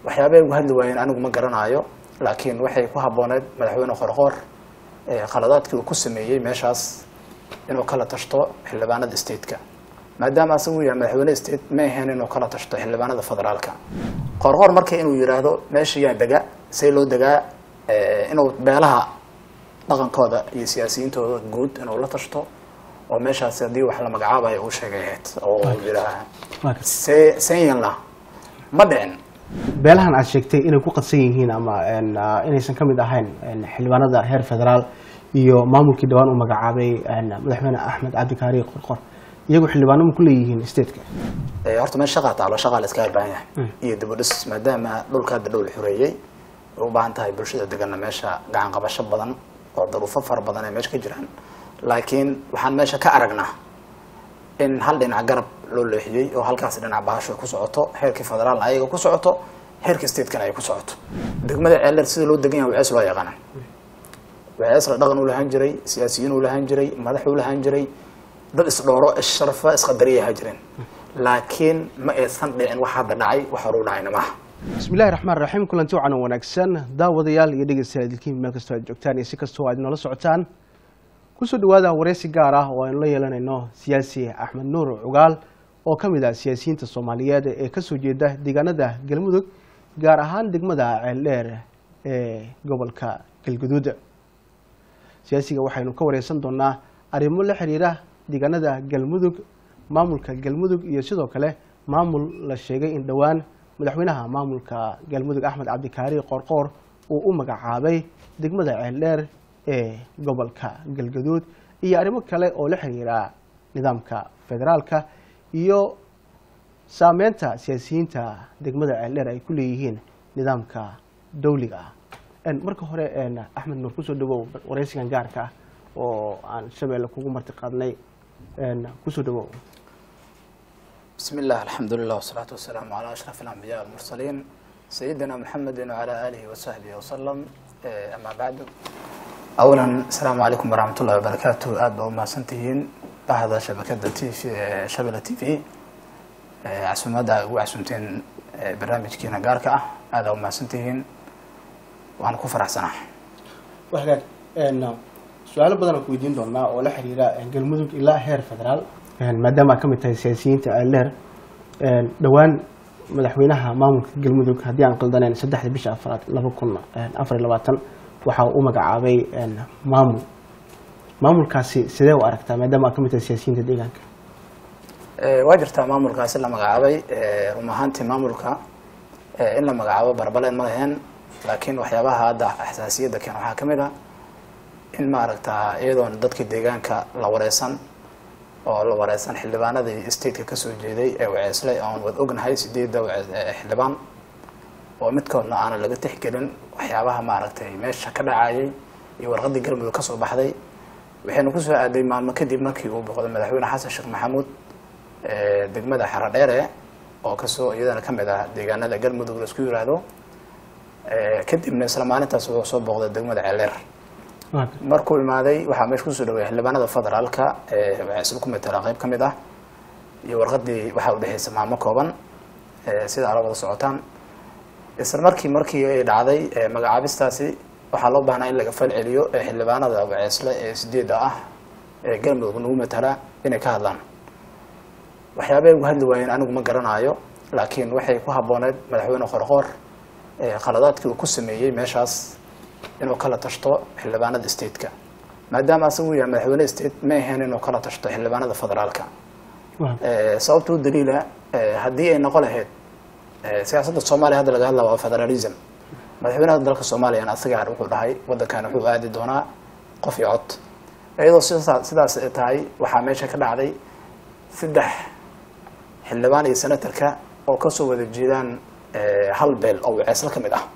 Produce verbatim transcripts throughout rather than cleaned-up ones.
waxyaabay ugu hadli waayeen anigu ma garanayo laakiin waxay ku habooneed madaxweyne Qorqor ee qaladaadkii uu ku sameeyay meeshaas inuu kala tashto xildhibaanada state-ka maadaama asagu yahay madaxweyne state ma ahayn inuu kala tashto xildhibaanada federaalka Qorqor markii inuu yiraahdo meeshii yaa daga say loo dagaa inuu beelaha dhaqankooda iyo siyaasiyiintooda guud inuu la tashto oo meeshaas hadii wax la magacaabayo uu sheegayeed oo yiraahdo sayinla ma dhicin beelahan aad sheegtay inay ku qadsan yihiin ama inaysan ka mid ahayn xildhibaanada heer federaal iyo maamulkii dhawaan uu magacaabay madaxweyne Axmed Cabdi Kaari Qorqor iyagu xildhibaano ma ku leeyihiin state-ka ee horta meesha shaqada taalo shaqada la iska baahan yahay iyo dib u dhis maadaama dhulka dawlad xureeyay oo baahan tahay bulshada degan meesha gacan qabasho badan oo daruufo far badan ay meesha ka jiraan laakiin waxaan meesha ka aragnaa in hal dhinac garab loo leexiyay oo halkaas dhinac baasho ku socoto heerka federaal ayaga ku socoto heerka state-kan ay ku socoto degmada ceelar sida loo degan yahay waxa loo yaqaan waxa la dhaqan u lahaan jiray siyaasiyiin u lahaan jiray madax u lahaan jiray dad isdhooro ishrafa isqadariyaha jireen laakiin ma aysan dhicin waxa dhacay waxa uu dhacayna ma bismillaahir rahmaanir rahiim kulanti wacan wanaagsan daawadayaal iyo dhageystayaal meel kasta oo joogtaan iyo si kasta oo aad nala socotaan kusoo dhawaada wareysi gaar ah oo aan la yeelanayno siyaasi Axmed Nuur Cugaal oo kamid ah siyaasiyiinta Soomaaliyeed ee ka soo jeeda deegaanada Galmudug gaar ahaan degmada Ceeldheer ee gobolka Galgaduud siyaasiga waxaynu ka wareysan doonaa arrimo la xiriira deegaanada Galmudug maamulka Galmudug iyo sidoo kale maamul la sheegay in dhawaan madaxweynaha maamulka Galmudug Axmed Cabdi Kaari Qorqor uu u magacaabay degmada Ceeldheer ee gobolka Galgaduud iyo arrimo kale oo la xiriira nidaamka federaalka iyo saameynta siyaasiyiinta degmada Ceeldheer ay ku leeyihiin nidaamka dawliga ah en marka hore en Axmed Nuur kusoo dhawow wareysigan gaarka ah oo aan shabeelle kugu marti qaadnay en kusoo dhawow بسم الله الحمد لله والصلاة والسلام على أشرف الأنبياء والمرسلين سيدنا محمد وعلى آله وصحبه وسلم أما بعد أولا السلام عليكم ورحمة الله وبركاته أبا وما سنتين بعد شبكة تي في شبكة تي في عسومة وعسومتين برنامج كينا جاركة هذا وما سنتين وأنا كفر أحسنه وحاجة إن سؤال بدنا كويدين دونا ولا حريرة قلمودك إلا هير فدرال maadaama ka mid tahay siyaasiyiinta Ceeldheer dhawaan madaxweynaha maamulka Galmudug hadii aan qaldaneen saddexda bisha afraad laba kun afar iyo labaatan waxa uu magacaabay maamul maamulkaasi sidee u aragtaa maadaama ka mid tahay siyaasiyiinta deegaanka ee waa jirtaa maamulkaasi la magacaabay ee rumahantii maamulka ee in la magacaabo barbaleen ma lahayn laakiin waxyaabaha hadda xasaasiyadda keen waxa kamid ah in ma aragtaa iyadoo dadka deegaanka la wareysan oo la wareysan xildhibaanadii state-ka ka soo jeeday ee waceeslay aan wad ognahay sideeda xildhibaan oo midkoodna aan laga tixgelin waxyaabaha ma aragtay meesha ka dhacayay iyo warqadii Galmudug ka soo baxday waxaynu ku soo aaday maalmo kadib markii uu boqday madaxweyne Xasan Sheekh Maxamuud ee degmada Xaradheere oo ka soo iyadana kamid ah deegaanada Galmudug la isku yiraahdo ee kadibna isla maalintaas uu soo boqday degmada Ceeldheer markuu imaaday waxa meesha ku soo dhaweeyay xildhibaanada federaalka ee waxa ku metela qayb kamid ah iyo warqadii waxa u dhaxaysa maamo kooban ee sida aragada socotaan isla markii markii ay dhacday magacaabistaasi waxa loo baahnaa in laga fal celiyo ee xildhibaanada waceesle ee sideeda ah ee Galmudug ugu metela inay ka hadlaan waxyaabay ugu hadli waayeen anigu ma garanayo laakiin waxay ku habooneed madaxweyne Qorqor ee qaladaadkii uu ku sameeyay meeshaas inuu kala tashto xildhibaanada state-ka maadaama asagu yahay madaxweyne state ma ahayn inuu kala tashto xildhibaanada federaalka ee sababtu daliila hadii ay noqon lahayd siyaasadda Soomaaliya hadda laga hadlayo federalism madaxweynaha dalka Soomaaliya asaga wuxuu dhahay wadankan wuxuu aadi doonaa qof iyo cod iyadoo sidaas ay tahay waxa meesha ka dhacday saddex xildhibaan iyo senatarka oo ka soo wada jeedaan hal beel oo waceesla kamid ah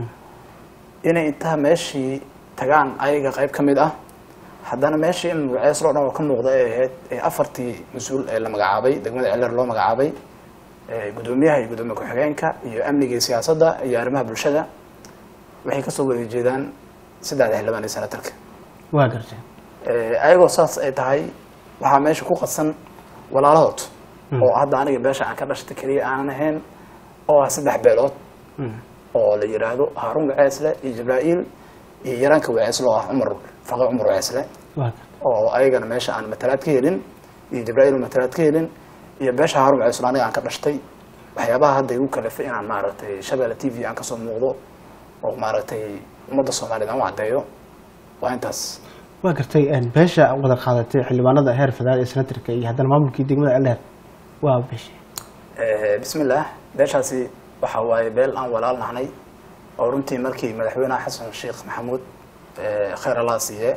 inay inta meeshii tagaan ayaga qayb kamid ah haddana meeshii in waceeslo dhan oo ka muuqda ay ahayd ee afartii mas'uul ee la magacaabay degmada Ceeldheer loo magacaabay ee gudoomiyaha iyo gudoomiye ku-xigeenka iyo amniga siyaasadda iyo arrimaha bulshada waxay ka soo wada jeedaan saddex xildhibaan iyo senatarka waa gartay ee ayagoo saas ay tahay waxa meesha ku qadsan walaalahood oo hadda aniga beesha aan ka dhashtay kaliya aan ahayn oo saddex beelood oo la yiraahdo Haarun Waceesle iyo Jibraa'iil iyo yaraanka Waceesle oo Umar Faqi Umar Waceesle oo ayagana meesha aan matalaad ka helin iyo Jibraa'iil matalaad ka helin iyo beesha Haarun Waceesle aniga aan ka dhashtay waxyaabaha hadda igu kalafay inaan maaragtay Shabeelle T V aan ka soo muuqdo oo maaragtay ummadda Soomaaliyeed aan u cadeeyo waa intaas waa gartay in beesha wada qaadatay xildhibaanada heer federaal ee senatarka iyo haddana maamulkii degmada Elher waa beesha ee bismillaah beeshaasi waxa waaye beel aan walaal nahnay oo runtii markii madaxweynaha Xasan Sheekh Maxamuud ee khayr Allah siiye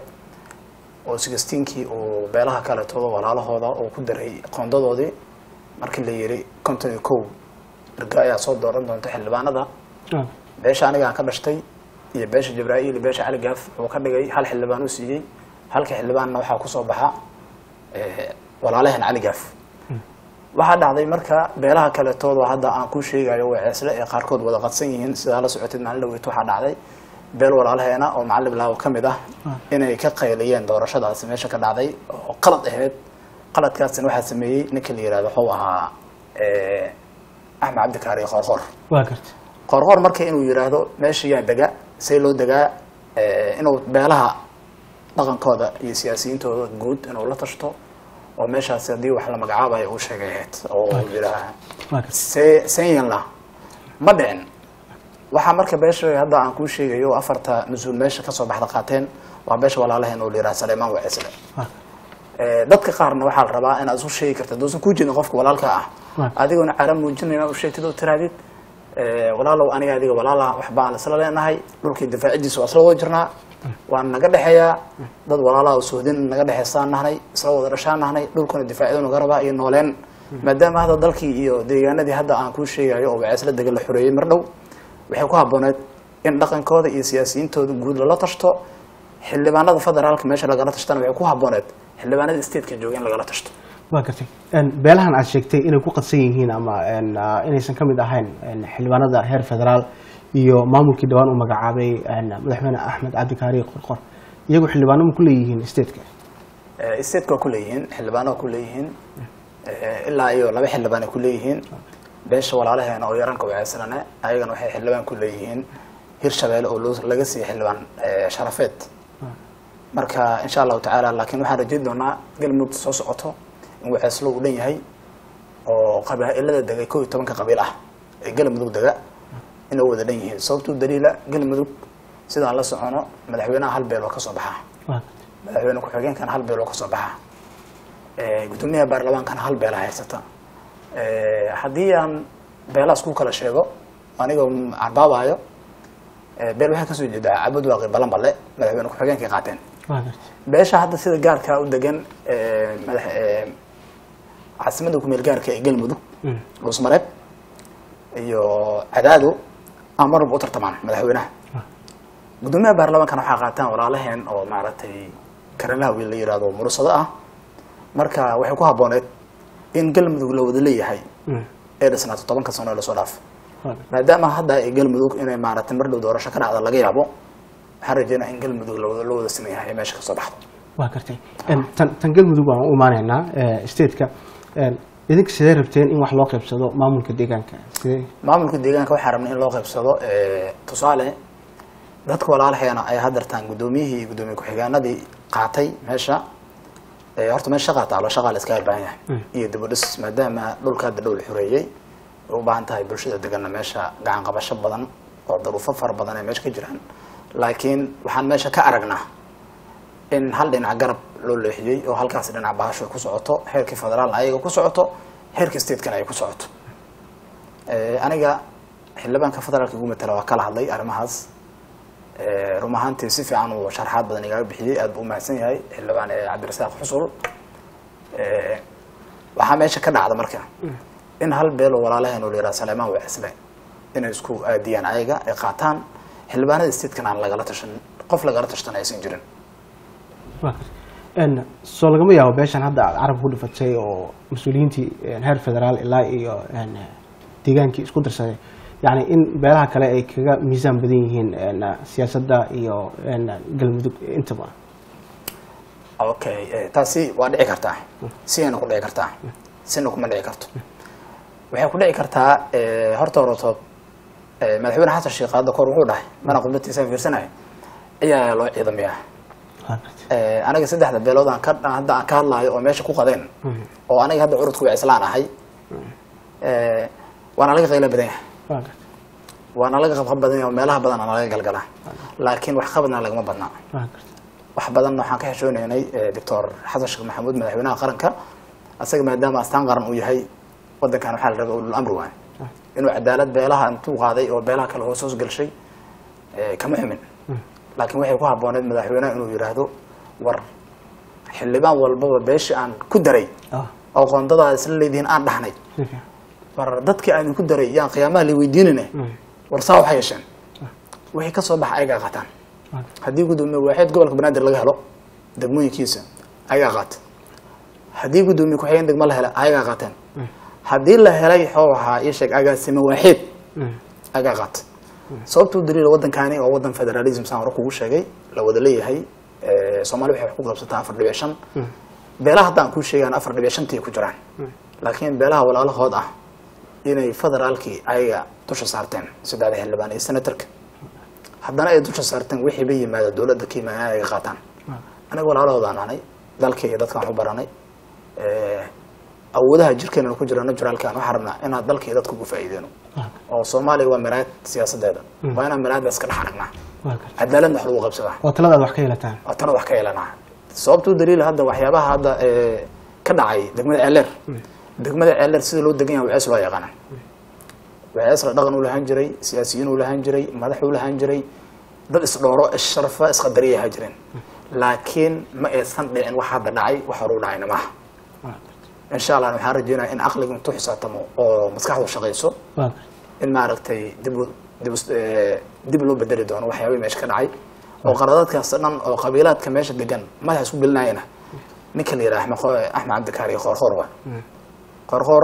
oo sagaashankii oo beelaha kale toodo walaalahooda oo ku daray qoondadoodii markii la yiri konton iyo kow erga ayaa soo dooran doonta xildhibaanada beesha aniga aan ka dhashtay iyo beesha Jibraa'iil iyo beesha Cali Gaaf oo ka dhigay hal xildhibaan u siiyay halka xildhibaanna waxa ku soo baxa ee walaalahan Cali Gaaf waxa dhacday marka beelaha kale toodo hadda aan ku sheegayo Waceesle ee qaarkood wada qadsan yihiin sida la socotay maalin dhaweyd waxa dhacday beel walaalaheena oo macallin laaw kamid ah inay ka qayliyeen doorashadaas meesha ka dhacday oo qalad ahayd qaladkaasna waxa sameeyay ninka la yiraahdo xoo ahaa ee Axmed Cabdi Kaari Qorqor waa gartay Qorqor markii inuu yiraahdo meesha yaa daga say loo dagaa ee inuu beelaha dhaqankooda iyo siyaasiyiintooda guud inuu la tashto oo meeshaas hadii wax la magacaabayo uu sheegayeed oo yiraahdo say sayin la ma dhicin waxa marka beesha hadda aan ku sheegayo afarta masuul meesha ka soo baxda qaateen waa beesha walaalaheen oo liraa Saleeman Waceesle ee dadka qaarna waxa la rabaa in aad u sheegi karto doosan ku jirin qofka walaalka ah adiguna carab muujinayna u sheegtid oo tiraadid ee walaalow aniga adiga walaala wax baan isla leenahay dhulkii difaacidiisa waa soo jirnaa waan naga dhaxeeyaa dad walaalaha oo Suudin naga dhaxeysaan nahnay isla wada dhashaan nahnay dhulkuna difaacidu naga rabaa iyo nooleen maadaama hada dalkii iyo deegaanadii hadda aan ku sheegayo oo Waceesle degan la xoreeyay mar dhow waxay ku habooneed in dhaqankooda iyo siyaasiyiintooda guud la tashto xildhibaanada federaalka meesha laga tashtana waxay ku habooneed xildhibaanada state-ka joogeen laga tashto waa gartay in beelahan aad sheegtay inay ku qadsan yihiin ama inaysan kamid ahayn xildhibaanada heer federaal iyo maamulkii dhawaan uu magacaabay madaxweyne Axmed Cabdi Kaari Qorqor iyagu xildhibaano ku leeyihiin state-ka ee state-ka ku leeyihiin xildhibaano ku leeyihiin ilaa iyo laba xildhibaan ku leeyihiin beesha walaalaheena oo yaranka Waceeslana ayagana waxay xildhibaan ku leeyihiin Hirshabeelle oo laga siiyay xildhibaan sharafeed marka insha Allah taala laakiin waxaan rajayn doonaa galmudug soo socoto in Waceesle uu leeyahay oo qabaa'ilada degay koob iyo toban ka qabiil ah ee galmudug daga inuu wada leeyahay sababtu daliila galmudug sidaan la socono madaxweynaha hal beel oo ka soo baxa madaxweyne ku xigeenkan hal beel oo ka soo baxa ee gudoomiyaha baarlamaankan hal beel haysata ee hadii aan beelaas ku kala sheego aniga arbaabayo ee beel waxa ka soo jeeda Cabud Waaqi Balan Balle madaxweyne ku xigeenka qaateen beesha hadda sida gaarka u degan ee madax ee caasimada ku meel gaarka ee galmudug Luusmareeb iyo Cadaado amar u tartamaan madaxweynaha gudoomiyaha baarlamaankan waxa qaataan walaalaheen oo maaragtay karalaha wiil la yiraahdo murasada ah marka waxay ku habooneed in galmudug la wada leeyahay ee dhisnaa tobanka sano la soo dhaaf maadaama hadda ay galmudug inay maaragtay mar dhow doorasho ka dhacdo laga yaabo waxaan rajaynayaa in galmudug la wada la wada sameeyahay meesha ka soo baxdo waa gartay tan tan galmudug waan u imaanaynaa state-ka idinka sidee rabteen in wax loo qaybsado maamulka deegaanka sidee maamulka deegaanka waxa rabnay in loo qaybsado ee tusaale dadka walaalaheena ay hadartaan gudoomiyihii gudoomiye ku xigeenadii qaatay meesha ee horta meesha qaata la shaqaale iska baahan yahay iyo dib u dhis maadaama dhulka dhow la xoreeyay oo baahan tahay bulshada degan meesha gacan qabasho badan oo daruufo far badan ay meesha ka jiraan laakiin waxaan meesha ka aragnaa in hal dhinac garab loo leexiyay oo halkaas dhinac baasho ku socoto heerka federaal ayaga ku socoto heerka state-kan ay ku socoto ee aniga xildhibaanka federaalka ugu matala waa kala hadlay arrimahaas ee rumahantii si fiican oo sharxaad badan iga bixiyay aad u mahadsan yahay xildhibaan ee Cabdirasaaq Xusul ee waxa meesha ka dhacda markaa in hal beel oo walaalaheen oo leeyahay Saleeman Waceesle inay isku aadiyaan ayaga ay qaataan xildhibaanada state-kan aan laga tashan qof laga tashan aysan jirin ان soo lagama yaabo beeshan hadda carab ku dhifatay oo mas'uuliyiintii heer federaal ilaa iyo deegaankii isku darsaday yani in beelaha kale ay kaga miisaan badan yihiin siyaasadda iyo galmudug intaba okay taasi waa dhici kartaa si ayna ku dhici kartaa sina kuma dhici karto waxay ku dhici kartaa horta horto madaxweyne xasan sheekh hadda kor wuxuu dhahay mana qubnatiisa fiirsanay ayaa loo ciidamiyaa anaga saddexda beelood aan ka hadda aan ka hadlayo oo meesha ku qadeen oo anaga hadda urudku waa islaan ahay ee waana laga qayla badan yahay waana laga qabqab badan yahay meelaha badan aan laga galgalaa laakiin wax qabadna lagama badnaa wax badan waxaan ka xishoonaynay doctor xasan sheekh maxamuud madaxweynaha qaranka asaga maadaama astaan qaran uu yahay wadankan waxa la rabaa uu amr waan inuu cadaalad beelaha intuu qaaday oo beelaha kale hoos hoos galshay ee kama xumin laakiin waxay ku habooneed madaxweynaha inuu yiraahdo war xildhibaan walba beeshi aan ku daray oo qoondada isla leediin aan dhahnay war dadkii aan ku daray yaan qiyaamaha la weydiinayna war saa waxa yeeshan wixii ka soo bax ayaga qataan hadii gudoomiye waaxid gobolka banaadir laga helo degmooyinkiisa ayaga qaat hadii gudoomiye ku xigeen degmo la helo ayaga qaataan hadii la helay xooha iyo sheeg agaasimo waaxid ayaga qaat sababtu daliil wadankaani oo wadan federalism saan hore kugu sheegay la wada leeyahay ee Soomaaliya waxay ku qabsataa afar dhibic shan beelaha hadaan ku sheegaan afar dhibic shan tii ku jiraan laakiin beelaha walaalahood ah inay federaalkii ayaga dusha saarteen saddex xildhibaan iyo senatorka haddana ay dusha saarteen wixii bay yimaada dawladda Kenya ay qaataan anaga walaalahood aan ahay dalkii dadka aan u baranay ee awoodaha jirkeena ku jira naturalka aan xarabna inaad dalkii dadku ku faa'iideeno oo Soomaaliya waa maraad siyaasadeeda waa inaan maraad iska dhaxarnaa cadaalad wax lagu qabsadaa oo talada wax ka yeelataan oo talada wax ka yeelanaa sababtu daliil hadda waxyaabaha hadda ee ka dhacay degmada Ceeler degmada Ceeler sida loo degan yahay waa loo yaqaan waa isla dhaqan u lahan jiray siyaasiyiin u lahan jiray madax u lahan jiray dad isdhooro sharfa isqadariyaha jireen laakiin ma aysan dhicin wax hadda dhacay wax hore u dhacayna ma إن شاء الله نحن رجينا إن عقلك من تحس تمو أو مسكحه وشقيسه إن ما عرفتي دبو دبو دبلو بدري دون وحيوي مش كان عاي وقرارات كأصلا أو قبيلات كماش الدجن ما يحسب لنا هنا نكلي راح مخو أحمد عبد الكاري خور خور خور خور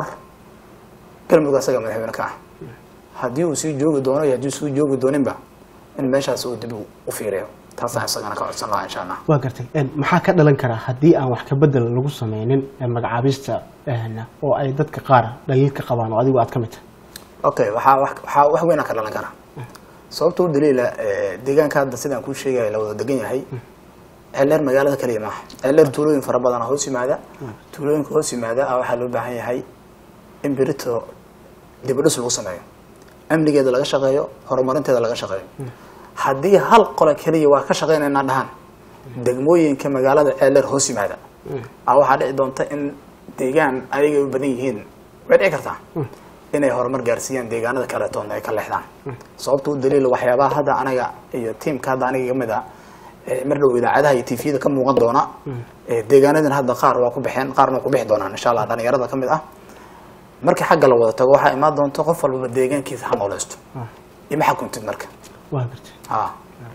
كلمة قصيرة من هنا كه هديو سي جوج دونه يجي سي جوج دونين بقى إن ماش هسوا دبو وفيره taasaan isagana ka codsan lahaa insha Allah waa gartay een maxaa ka dhalan kara hadii aan wax ka bedel lagu sameeynin magacaabista ahna oo ay dadka qaar dhaliilka qabaan oo adigu aad ka mid tahay okay waxa waxa wax weyn ka dhalan kara sababtoo daliila deegaanka hadda sidaan ku sheegay la wada degan yahay Ceeler magaalada kaliya ma Ceeler tuulooyin fara badan oo hoos yimaada tuulooyinka hoos yimaada waxa loo baahan yahay in birito dib u dhis lagu sameeyo amnigeeda laga shaqeeyo horumarinteeda laga shaqeeyo haddii hal qolo kaliya waa ka shaqeynayna dhahan degmooyinka magaalada Ceeler hoos yimaada ah waxa dhici doonta in deegaan ayaga u badan yihiin way dhici kartaa inay horumar gaarsiiyaan deegaanada kale toona ay ka leexdaan sababtoo daliil waxyaabaha hadda anaga iyo teamka hadda aniga kamid ah mar dhow idaacadaha iyo T V-da ka muuqan doona deegaanadan hadda qaar waa ku bixeen qaarna ku bixi doonaan insha Allah dhalinyarada kamid ah marka xagga la wada tago waxa imaan doonto qof walba deegaankiisa ha nooleysto ima xukuntid marka waa gartay ah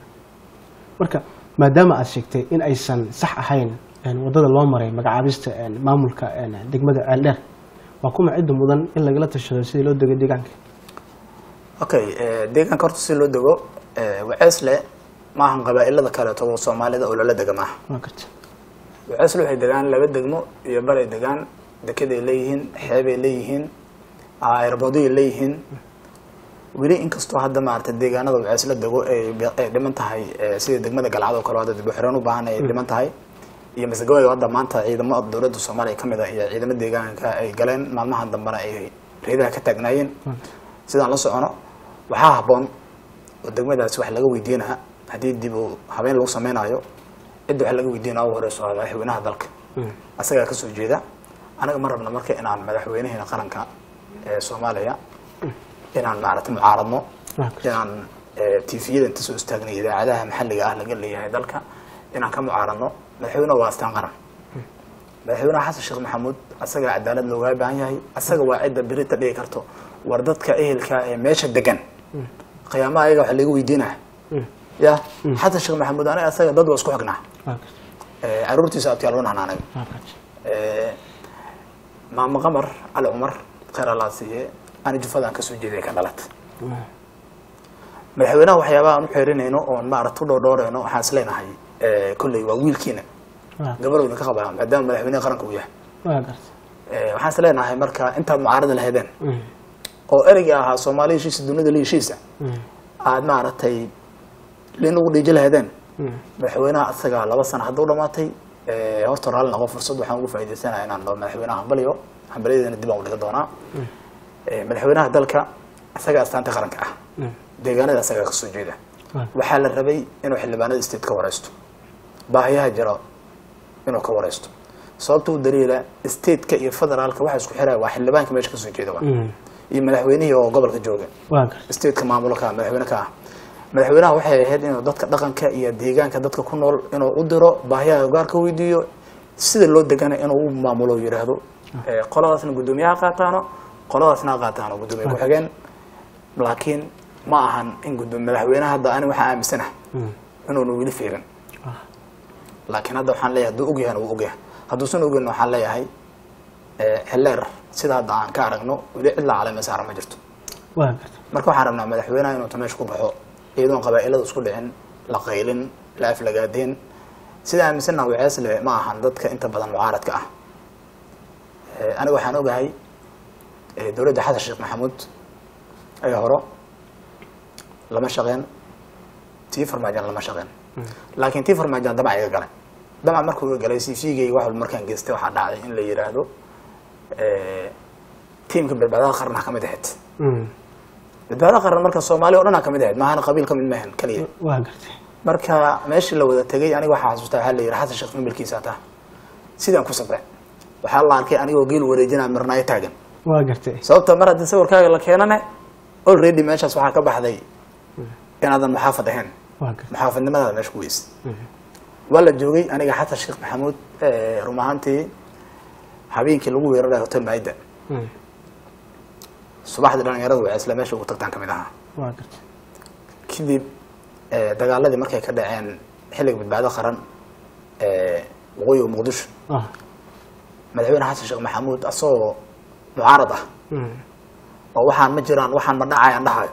marka maadaama aad sheegtay in aysan sax ahayn in wadada loo maray magacaabista maamulka degmada Ceeldheer waa kuma cid mudan in laga la tashado sidii loo dego deegaanka okay deegaanka horta si loo dego waceesle ma ahan qabaa'ilada kale oo Soomaalida oo la degama waa gartay waceesle waxay degaan laba degmo iyo balay degaan dekeday leeyihiin xeebay leeyihiin aeroboday leeyihiin wili inkastoo hadda maartay deegaanada waceesle dego ay dhiman tahay sida degmada Galcad kale hadda dib u xiran u baahan ay dhiman tahay iyo masagooy hadda maanta ciidamada dawladda Soomaaliya kamid ah iyo ciidamada deegaanka ay galeen maalmahan dambana ay reedaha ka taagnaayeen sidaan la socono waxa haboon oo degmadaas wax laga weydiinaha hadii dib u habeen lagu sameeyo cid wax laga weydiinayo oo hore soo madaxweynaha dalka asaga ka soo jeeda anaga ma rabna marka inaan madaxweynaha qaranka ee Soomaaliya inaan maaragtay mucaaradno inaan T V-da inta soo istaagnay idaacadaha maxalliga ah laga leeyahay dalka inaan ka mucaaradno madaxweynaha waa astaan qaran madaxweynaha Xasan Sheekh Maxamuud asaga cadaalad looga baahan yahay asaga waa cid birita dhigi karto war dadka ehelka ee meesha degan qiyaamaha ayaga wax laga weydiinaa ya Xasan Sheekh Maxamuud anaga asaga dad waa isku xignaa ee aroortiisa abtiyaal wana anaga ee maama qamar Ali Umar khayr Allah siiye أنا جفدان كسو جيدي كدلت مدحوينها waxyaabaha aan u xeerinayno oo ma aragto dhoodhoorayno waxaan isleenahay ee kulay waa wiilkiina gabarowna ka qabaa maadaama madaxweynaha qaranka uu yahay waa gartay ee waxaan isleenahay marka inta mucaarada la heedeen oo ereyga ahaa Soomaaliya heshiis dunida la heshiisa aad maaragtay leen ugu dhigi lahaydeen madaxweynaha asaga laba sano haduu dhamaatay ee horta raal noqo fursad waxaan ugu faa'iideysanayaa inaan doono madaxweynaha baliyo hambaliyada dib u dhiga doonaa ee madaxweynaha dalka asaga astaanta qaranka ah deegaanada asaga ka soo jeeda waxa la rabay inuu xildhibaanada state ka wareysto baahiyaha jira inuu ka wareysto sababtoo daliila state ka iyo federaalka waxa isku xiray waa xildhibaanka meesha ka soo jeeda waa iyo madaxweynaha oo gobolka jooga state ka maamulka madaxweynaha madaxweynaha waxay ahayd inuu dadka dhaqanka iyo deegaanka dadka ku nool inuu u diro baahiyaha gaarka weydiiyo sida loo degana inuu u maamulo yiraahdo ee qoladaasna gudoomiyaha qaataano qoladaasna qaataano gudoomiyaha ku xigeen laakiin ma ahan in gudoomiyaha madaxweynaha hadda ani waxa aaminsanahay inuu wili fiirin laakiin hadda waxaan leeyahay duu og yahay uu og yahay hadduu san ogeyn waxaan leeyahay ee xilleer sida hadda aan ka aragno wili cid la calaamay saaran ma jirto marka waxaan rabnaa madaxweynaha inuu tameesh ku baxo iyadoo qabaa'ilada isku dhicin la qaylin la aflagaadeen sida aaminsanna wacees le ma ahan dadka inta badan mucaaradka ah ee aniga waxaan ogahay ee dawladda Xasan Sheekh Maxamuud ay horo lama shaqeen tii farmaajan lama shaqeen laakiin tii farmaajan daba ay galay daba markuu galay C V-gay wax markaan geystay waxa dhacday in la yiraahdo ee teamka badbaadada qaranka kamid ahayd badbaadada qaran marka Soomaaliya oo dhan kamid ahayd maahan qabiil kamid maahan kaliya waa gartay marka meeshii la wada tagay aniga waxa xasuustaa hal yiraahdo Xasan Sheekh Maxamuud taa sidaan ku sabray waxa la arkay anigoo geel wareejina marnaa taagan waa gartay sababta mar hadii sawirkaaga la keenana already meeshaas waxa ka baxday in adan maxaafad ahayn waa gartay maxaafadnimada meesha ku weys wala joogay aniga Xasan Sheekh Maxamuud ee rumaantii habeenkii lagu weeraray hotel Maida subaxdii dhalinyaradu waa isla meesha ugu tagtaan kamid aha waa gartay kidib ee dagaaladii markay ka dhaceen xilliga badbaado qaran ee waqooyi Muqdisho ah madaxweyne Xasan Sheekh Maxamuud asoo mucaarad ah oo waxaan ma jiraan waxaan ma dhacayaan dhahay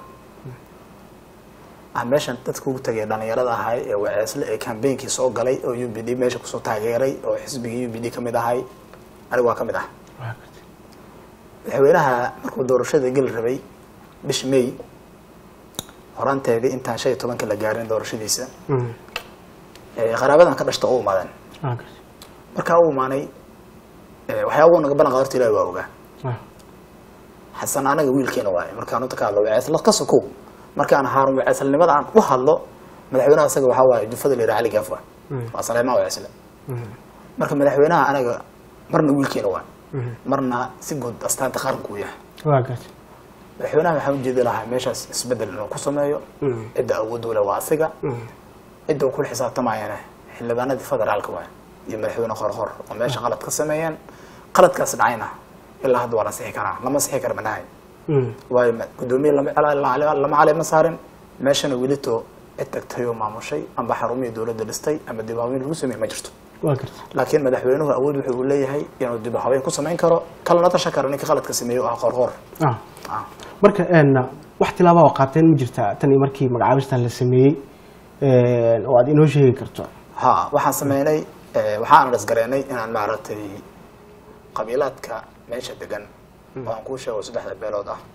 aan meeshan dadku ugu tagay dhalinyarada ahay ee waceesle ee campaign-kii soo galay oo U P D meesha ku soo taageeray oo xisbiga U P D kamid ahay aniga waa kamid ah madaxweynaha markuu doorashada gal rabay bish May horanteedii intaan shan iyo toban ka la gaarin doorashadiisa ee qaraabadan ka dhashta oo maadan marka uu maanay ee waxyaabo naga balan qadartii ilaa waa ogaa xasan anaga wiilkeena waay markaan u takaalo wacees la qasako markaan haarun waceesalnimada aan u hadlo madaxweynaha asaga waxa waay jufada leeyahay Ali Gafwa waa Saleema waceesle marka madaxweynaha anaga marna wiilkeena waay marna si guud astaanta qaranku yahay waa gartay madaxweynaha waxa uu jeeday lahaa meeshaas isbedel inuu ku sameeyo cidda awood u leh waa asaga cidda ku xisaabtamayana xildhibaanada federaalka waay iyo madaxweyne qorqor oo meesha qalad ka sameeyeen qaladkaas dhacayna ilaa hadda waa la sixi karaa lama sixi karo manahay waay gudoomiye lama lama caleema saarin meeshana wilito tagtayo maamushay amba xarumiye dawladda dhistay ama dibaaweyn lagu sameeyay ma jirto waa gartay laakiin madaxweynuhu awood wuxuu leeyahay inuu dibaaweyn ku sameyn karo kalna tashakar ninka qaladka sameeyo ah qorqor ah marka een wax tilaabo oo qaabteen ma jirta tan markii magacaabistan la sameeyay ee oo aad inoo sheegi karto ha waxaan sameeynay waxaan rasgareynay inaan maaragtay qabiilaadka meesha degan waan ku sheegay saddexda beelood ah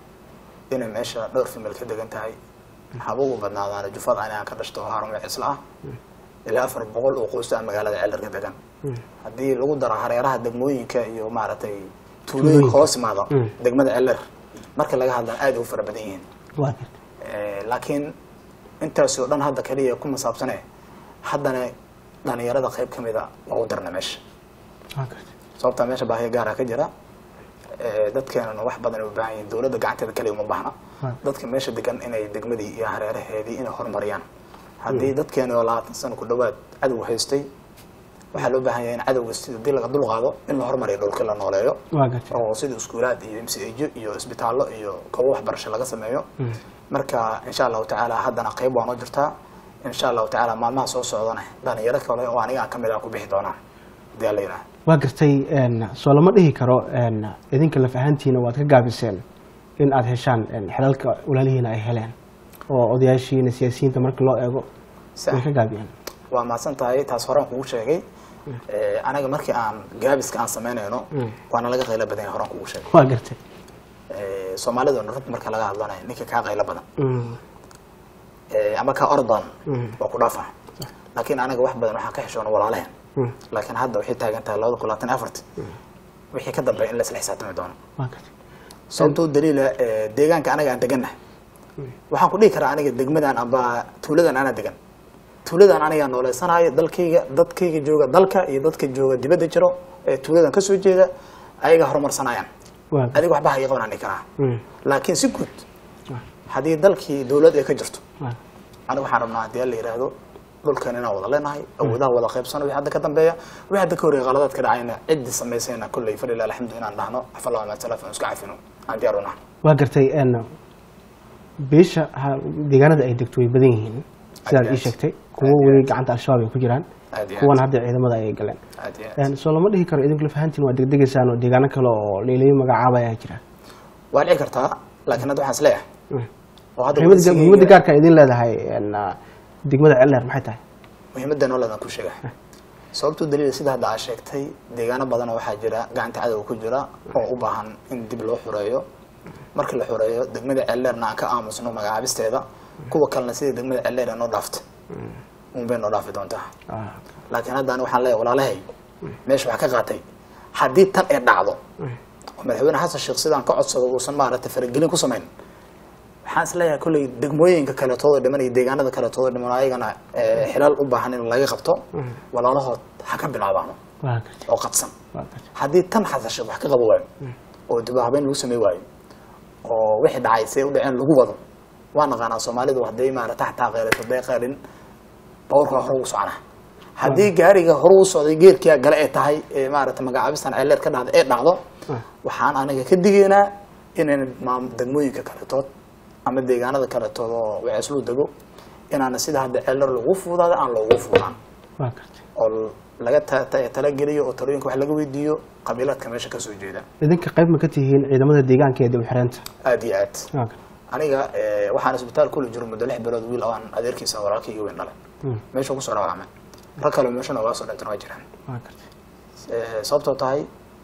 in meesha dhowr famil ka degan tahay haba ugu badnaadaan jufad aan ka dhashto Haarun Isla ah ilaa afar boqol oo qoys ah magaalada Ceelarka degan hadii lagu daro hareeraha degmooyinka iyo maaragtay tuulooyin hoos maada degmada Ceelar marka laga hadlan aad u fara badan yihiin waa ee laakiin intaas oo dhan hadda kaliya ku masaabsanay haddana dhalinyarada qayb kamid ah lagu darna meesha waa gartay sababta meesha baahiyo gaar ah ka jira ee dadkeena wax badan u baahan yihiin dawladda gacanteeda kaliya uma baahna dadka meesha degan inay degmadii iyo hareeraheedii inay horumariyaan haddii dadkeena oo labaatan sano ku dhawaad cadow haystay waxa loo baahan yahay in cadowga sidii laga dul qaado in la horumariyo dhulka la nooleeyo waa gartay oo sidii iskuulaad iyo M C H iyo isbitaallo iyo goobo waxbarasho laga sameeyo marka insha Allah ta'ala haddana qayb waan u jirtaa insha Allah ta'ala maalmaha soo socdana dhalinyaro kale oo aniga kamid ah ku bixi doonaa deelayna waa gartay een soo lama dhihi karo een idinka la fahantiina waad ka gaabiseen in aad heshaan een xelalka walaalihiina ay heleen oo odayaashiina siyaasiyiinta markii loo eego way ka gaabiyeen waa maasan tahay taas horaan kugu sheegay ee anaga markii aan gaabiska aan sameynayno waana laga qayla badan horaan kugu sheegay waa gartay ee Soomaalida runta marka laga hadlanayo ninka ka qayla badan ee ama ka ordan waa ku dhaafaa laakiin anaga wax badan waxa ka xishoon walaalahan laakiin hadda wixii taagantaa laba kun iyo labaatan iyo afar wixii ka dambeeyay in la isla xisaabtami doono sababtoo daliila deegaanka anaga aan deganahay waxaan ku dhigi karaa aniga degmadan aba tuuladan ana degan tuuladan aniga nooleysanayo dalkayga dadkayga jooga dalka iyo dadka jooga dibadda jiro ee tuuladan ka soo jeeda ayaga horumarsanayaan adiga waxba hayo qabanani karaa laakiin si guud hadii dalkii dawlad ay ka jirto aniga waxaan rabnaa hadii la yiraahdo dhulkan inaan wada leenahay awoodaha wada qaybsano wixii hadda ka dambeeya wixii hadda ka horeeyay qaladaad ka dhacayna cid sameysayna kulay fadila alxamdulillah inaan dhahno afallahu ma talaafan isku cafino aan diyaaruna waa gartay een beesha deegaanada ay degto way badan yihiin sidaad ii sheegtay kuwa weli gacanta al-shabaab ay ku jiraan kuwan hadda ciidamada ay galeen een soo lama dhihi karo idinku fahantiin waa degdegaysaan oo deegaano kale oo leelay magacaabaya jira waa dhici kartaa laakiin hadda waxaan isleeyahay oo hadda muhiimada gaarka idin leedahay een degmada Ceeldheer maxay tahay muhiimada noloda ku sheegay sababtoo daliil sida hadda aad sheegtay deegaano badan oo waxa jira gacanta cadow ku jira oo u baahan in dib loo xureeyo marka la xureeyo degmada Ceeldheerna ka aamusno magacaabisteeda kuwa kalena sida degmada Ceeldheer noo dhaafto uun been noo dhaafi doontaa laakiin hadda waxaan leeyahay walaalahay meesha waxa ka qaatay hadii tan ay dhacdo madaxweyne Xasan Sheekh sidaan ka codsado oo san maarata faragelin ku sameyn waxaan isleeyahay kulay degmooyinka kale tooda dhiman iyo deegaanada kale tooda dhiman ayagana xilal u baahan in laga qabto walaalahood ha ka bilaabaan oo qadsan hadii tan Xasan Sheekh wax ka qabo waayo oo dib u habeyn lagu sameey waayo oo wixii dhacay si u dhaceen lagu wado waan naqaanaa Soomaalidu waxday maarata taxta qeyrata beeqarin bawrka hore u socona hadii gaariga hore u socday geerkiya gale ay tahay maarata magacaabistan Ceeldheer ka dhacday ee dhacdo waxaan anaga ka digeynaa inaan maam degmooyinka kale tood ama deegaanada kale tood oo waxay islu dago inaan sida hadda Ceeldheer lagu fuudaado aan lagu fuudaan oo laga tala geliyo oo talooyinka wax laga weydiiyo qabiiladka meesha ka soo jeeda idinka qayb ma ka tihiin ciidamada deegaanka ee dib xiranta aad iyo aad aniga waxaan isbitaal ku jiro muddo lix bilood wiil aan adeerkiisa walaalkayga weyn dhalay meesha ku soo dhawaamay rakalo meesha waa soo dhintay waa jiraan sababtoo tahay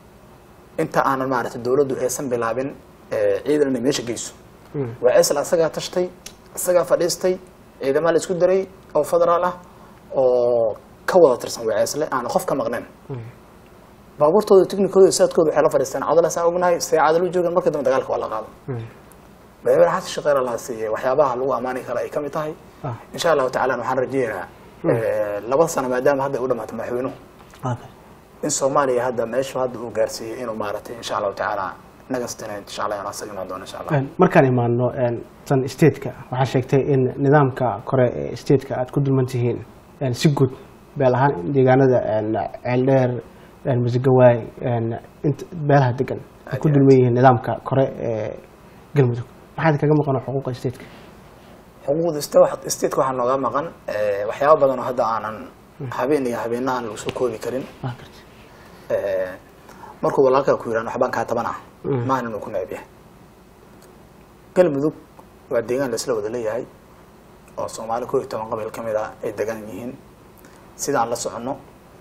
inta aan maarata dawladdu aysan bilaabin ciidan inay meesha geyso waa isla asaga tashtay asaga fadhiistay ciidamada la isku daray oo federaal ah oo ka wada tirsan waa isla aan qof ka maqneen baabuurtooda tiknikooda saadkooda waxay la fadhiistaan cadala saan ognahay say cadal u joogan markii dambe dagaalka waa la qaado madaxweyne Xasan Sheekh la siiyay waxyaabaha lagu amaani karo ay kamid tahay insha Allah ta'ala waxaan rajaynayaa laba sano maadaama hadda uu dhamaatay madaxweynuhu in Soomaaliya hadda meesha hadda uu gaarsiiyay inuu maartay insha Allah ta'ala nagastan insha Allah yana sagna doona insha Allah markaan imaano tan state-ka waxa sheegtay in nidaamka kore ee state-ka aad ku dulmantihiin si guud beel ahaan deegaanada Ceeldheer Masgawaay inta beelaha degan ku dulmayeen nidaamka kore ee galmudug maxaad kaga maqan xuquuqda state-ka xuquuqda state-ka waxa nooga maqan waxyaabo badan oo hadda aanan habeen iyo habeenaan lagu soo koobi karin ee markuu walaalka ku yiraan waxbaan ka tabana ma aanu ku naabiyay galmudug waa deegaan la isla wada leeyahay oo Soomaali ku toban qabiil kamid ah ay degan yihiin sida aan la socono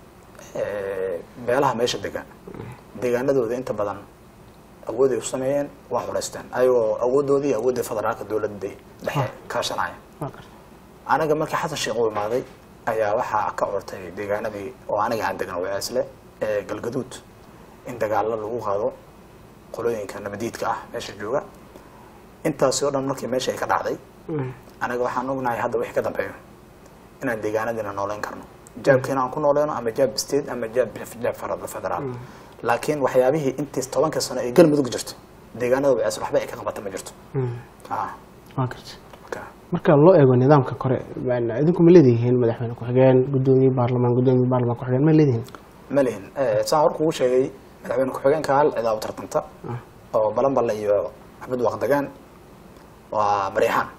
ee beelaha meesha degan deegaanadooda inta badan awood ay u sameeyeen waa xureystaan ayagoo awoodoodii awoodda federaalka dawladda dhexe ka shanaya anaga markii Xasan Sheekh uu imaaday ayaa waxa ka ortay deegaanadii oo anaga aan degan waa isla ee galgaduud in dagaal lagu qaado qolooyinka nabadiidka ah meesha jooga intaas oo dhan markii meesha ay ka dhacday anaga waxaan ognahay hadda wixii ka dambeeyo inaan deegaanadina nooleen karno jaabkeena aan ku nooleeno ama jaab state ama jaab jaab federaal laakiin waxyaabihii intii tobanka sano ee galmudug jirto deegaanada way asal waxba ay ka qabatay ma jirto ah marka loo eego nidaamka kore idinku ma leedihiin madaxweyne ku xigeen gudoomiye baarlamaan gudoomiye baarlamaan ku xigeen ma leedihiin ma leeyin ee saan hor kugu sheegay madaxweyne ku xigeenka hal ciidamada tartanta oo balan bal iyo Axmed Waqdagaan waa Mariixaan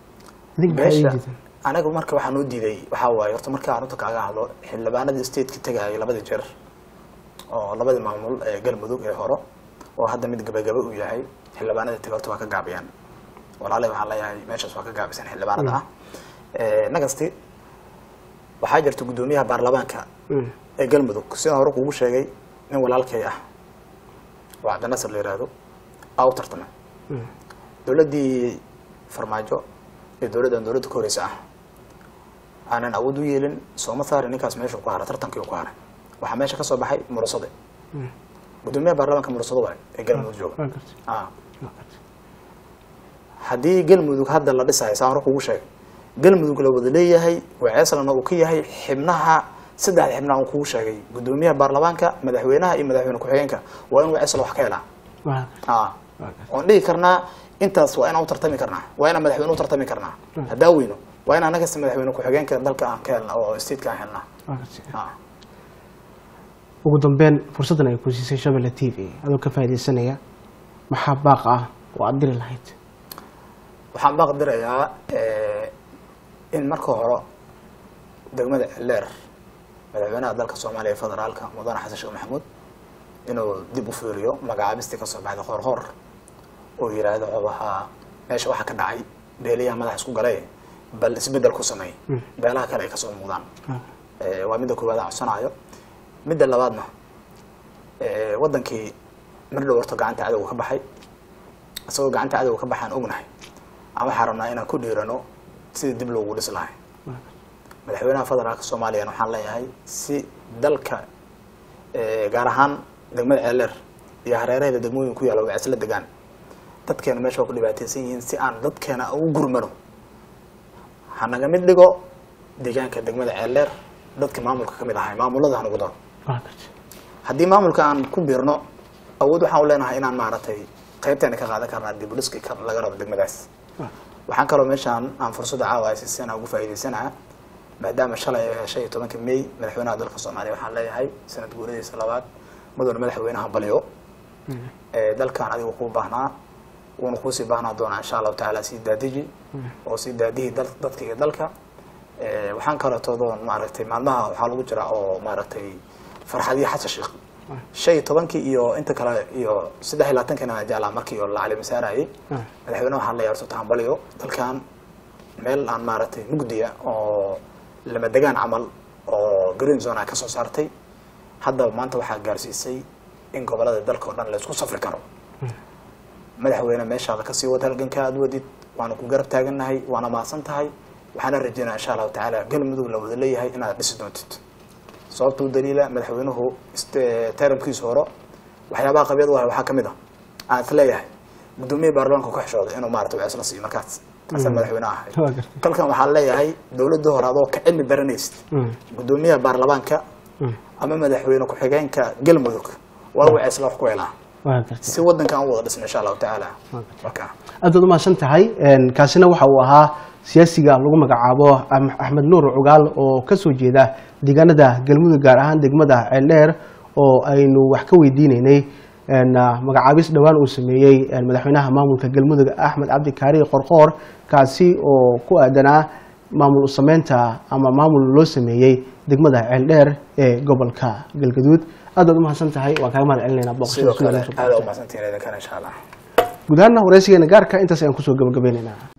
anagu marka waxaan u diiday waxa waaye horta marka aan kaaga hadlo xildhibaanada state-ka tagay labada jeer oo labada maamul ee galmudug ee horo oo hadda mid gabagaba u yahay xildhibaanada tagay waa ka gaabiyaan walaalay waxaan leeyahay meeshaas waa ka gaabisan xildhibaanada ah ee nagasti waxa jirta gudoomiyaha baarlamaanka ee galmudug sida hore kugu sheegay in walaalkay ah waa Cabdi Nasir la yiraahdo aw tartama dowladdii farmaajo ee dowladdan dowladda ka horeysa ah aanan awood u yeelin sooma saarin ninkaas meesha ku haray tartankii ku haray waxaa meesha ka soo baxay murasade gudoomiyaha baarlamaanka murasado waay ee galmudug jooga ah haddii galmudug hadda la dhisayo saan hore kugu sheegay galmudug la wada leeyahay waceeslana uu ka yahay xibnaha saddex xibnaha uu kugu sheegay gudoomiyaha baarlamaanka madaxweynaha iyo madaxweyne ku-xigeenka waa in waceesl wax ka helaa ah oon dhihi karnaa intaas waa inaan u tartami karnaa waa inaan madaxweyne u tartami karnaa haddaa weyno waa inaan naga madaxweyne ku-xigeenka dalka aan ka helna oo statetka aan helnaa ugu dambeyn fursaddan ay ku siisay Shabeelle T V adoo ka faa'iideysanaya maxaa baaq ah oo aad diri lahayd waxaan baaq dirayaa in marka hore degmada leer madaxweynaha dalka Soomaaliya federaalka mudane Xasan Sheekh Maxamuud inuu dib u fiiriyo magacaabista ka soo baxday qorqor oo yiraahdo waxa meesha waxa ka dhacay beeliyaha madax isku galay bal isbedel ku sameey beelaha kale ay ka soo muudaan ee waa mid koowaad codsanaayo midda labaadna ee wadankii mar dhow horta gacanta cadawga ka baxay asagoo gacanta cadawga ka baxaan ognahay ama xaramna inaan ku dhiirano si dib loogu dhis lahayn madaxweynaha federaalka Soomaaliya waxaan leeyahay si dalka ee gaar ahaan degmada Ceeler iyo hareeraha degmooyin ku yaala Waceesla degaan dadkeena meesha ku dhibaataysan yihiin si aan dadkeena ugu gurmano hanaga mid dhigo deegaanka degmada Ceeler dadka maamulka kamid ahay maamulada aan ugu daro haddii maamulka aan ku biirno awood waxaan u leenahay inaan maaragtay qaybteena ka qaadan karnaa dib u dhiska laga rabo degmadaas waxaan kaloo meeshaan aan fursada caawaysay si aan ugu faa'iideysanahay maadaama shalay shan iyo tobanka May madaxweynaha dalka Soomaaliya waxaan leeyahay sanad guuradiisa labaad mudane madaxweynaha baliyo ee dalkan adigu ku baahnaa uu ku sii baahnaa doona insha Allah taala si daadiji oo si daadihi dadka iyo dalka ee waxaan kaloo toodoon maaragtay maalmaha waxa lagu jira oo maaragtay farxadii Xasan Sheekh shan iyo tobanka iyo inta kale iyo saddex iyo labaatanka jaala markii oo la cali masaarayay madaxweynaha waxaan leeyahay soo baliyo dalkan meel aan maaragtay mugdiya oo lama degaan amal oo green zone ka soo saartay hadda maanta waxa gaarsiisay in gobolada dalka oo dhan la isku safri karo madaxweyne meesha ka sii wada halganka aad wadid waana ku garab taaganahay waana maasan tahay waxaana rajaynayaa insha Allah taala galmudug la wada leeyahay inaad dhisi doontid sababtu daliila madaxweynuhu taramkiisa hore waxyaabaha qabyad waxa kamid ah aan leeyahay gudoomiyaha baarlamaanka ku xishooday inuu maartay Waceesla si markaas asan madaxweynaha kalkan waxa leeyahay dawladda hore adoo ka cilmi baranaysid gudoomiyaha baarlamaanka ama madaxweyne ku xigeenka galmudug waa Waceesla wax ku helaa si wadankan u wada dhisno insha Allah taala waka aad u maasan tahay een kaasina waxa uu ahaa siyaasiga lagu magacaabo Axmed Nuur Cugaal oo ka soo jeeda deegaanada galmudug gaar ahaan degmada Ceeler oo aynu wax ka weydiinaynay een magacaabis dhawaan uu sameeyay madaxweynaha maamulka galmudug Axmed Cabdi Kaari Qorqor kaasi oo ku aadanaa maamul sameynta ama maamul loo sameeyay degmada Ceeler ee gobolka Galgaduud aad u mahadsan tahay waan kaaga mahad celinaynaa booqashada aad u mahadsantahay insha Allah gudaha wareysigeena gaarka intaas ayaan ku soo gabagabeynaa